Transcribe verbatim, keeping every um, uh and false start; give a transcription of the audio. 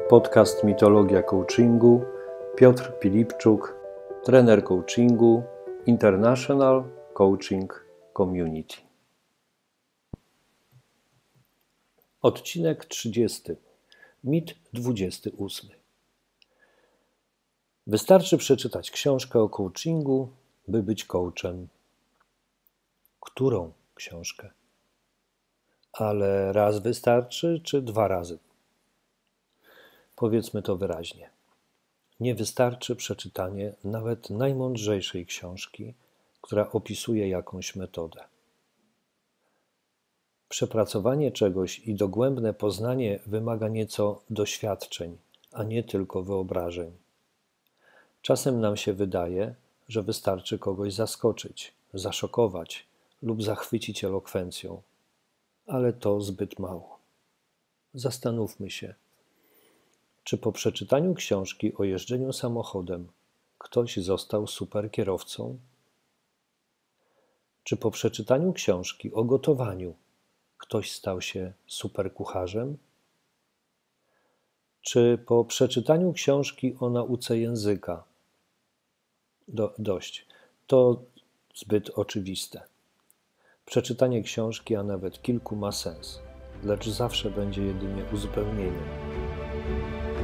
Podcast Mitologia Coachingu, Piotr Pilipczuk, trener coachingu International Coaching Community. Odcinek trzydziesty. Mit dwudziesty ósmy. Wystarczy przeczytać książkę o coachingu, by być coachem. Którą książkę? Ale raz wystarczy, czy dwa razy? Powiedzmy to wyraźnie. Nie wystarczy przeczytanie nawet najmądrzejszej książki, która opisuje jakąś metodę. Przepracowanie czegoś i dogłębne poznanie wymaga nieco doświadczeń, a nie tylko wyobrażeń. Czasem nam się wydaje, że wystarczy kogoś zaskoczyć, zaszokować lub zachwycić elokwencją, ale to zbyt mało. Zastanówmy się, czy po przeczytaniu książki o jeżdżeniu samochodem ktoś został superkierowcą? Czy po przeczytaniu książki o gotowaniu ktoś stał się superkucharzem? Czy po przeczytaniu książki o nauce języka? Do, dość. To zbyt oczywiste. Przeczytanie książki, a nawet kilku, ma sens, lecz zawsze będzie jedynie uzupełnieniem.